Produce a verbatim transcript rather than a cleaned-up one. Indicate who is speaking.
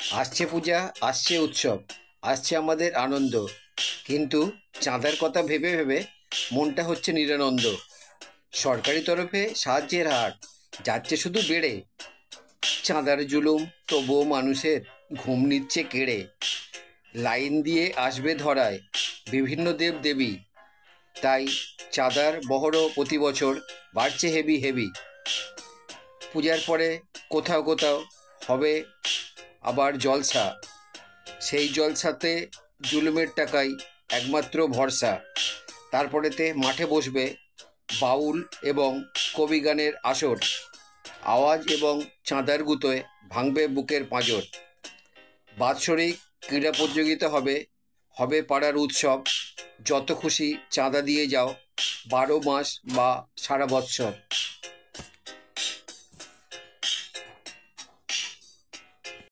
Speaker 1: আসছে পূজা, আসছে উৎসব, আসছে আমাদের আনন্দ, কিন্তু চাঁদার কথা ভেবে ভেবে মনটা হচ্ছে নিরানন্দ। সরকারি তরফে সাহায্যের হার যাচ্ছে শুধু বেড়ে, চাঁদার জুলুম তবুও মানুষের ঘুম নিচ্ছে কেড়ে। লাইন দিয়ে আসবে ধরায় বিভিন্ন দেব দেবী, তাই চাঁদার বহরও প্রতি বছর বাড়ছে হেভি হেভি। পূজার পরে কোথাও কোথাও হবে আবার জলসা, সেই জলসাতে জুলুমের টাকাই একমাত্র ভরসা। তারপরেতে মাঠে বসবে বাউল এবং কবি গানের আসর, আওয়াজ এবং চাঁদার গুতোয় ভাঙবে বুকের পাঁজর। বাৎসরিক ক্রীড়া প্রতিযোগিতা হবে, হবে পাড়ার উৎসব, যত খুশি চাঁদা দিয়ে যাও, বারো মাস বা সারা বৎসর।